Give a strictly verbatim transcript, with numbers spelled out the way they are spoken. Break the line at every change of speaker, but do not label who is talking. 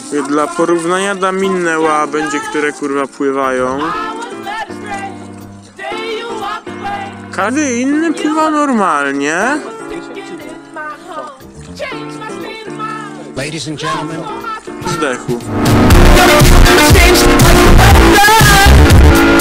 Dla porównania dam inne łabędzie, które kurwa pływają. Każdy inny pływa normalnie.
Ladies and gentlemen.
Zdechł.